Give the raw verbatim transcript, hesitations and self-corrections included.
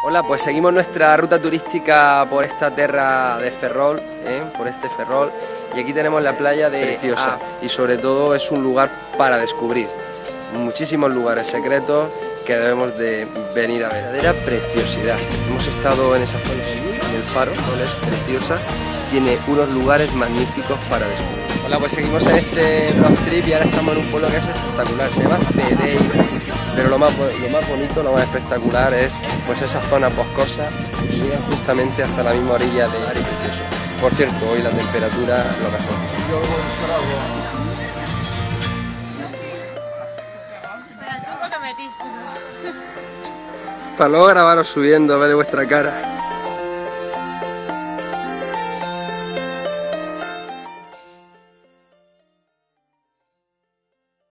Hola, pues seguimos nuestra ruta turística por esta tierra de Ferrol, ¿eh? por este Ferrol, y aquí tenemos la playa de Preciosa, ah. y sobre todo es un lugar para descubrir, muchísimos lugares secretos que debemos de venir a ver. Verdadera preciosidad. Hemos estado en esa zona y el faro, ¿no? Es preciosa, tiene unos lugares magníficos para descubrir. Hola, pues seguimos en este road trip y ahora estamos en un pueblo que es espectacular, se llama Cedeira, pero lo más, lo más bonito, lo más espectacular es pues esa zona boscosa y llega justamente hasta la misma orilla de Ari Precioso. Por cierto, hoy la temperatura lo mejor. Para luego grabaros subiendo, ver vuestra cara.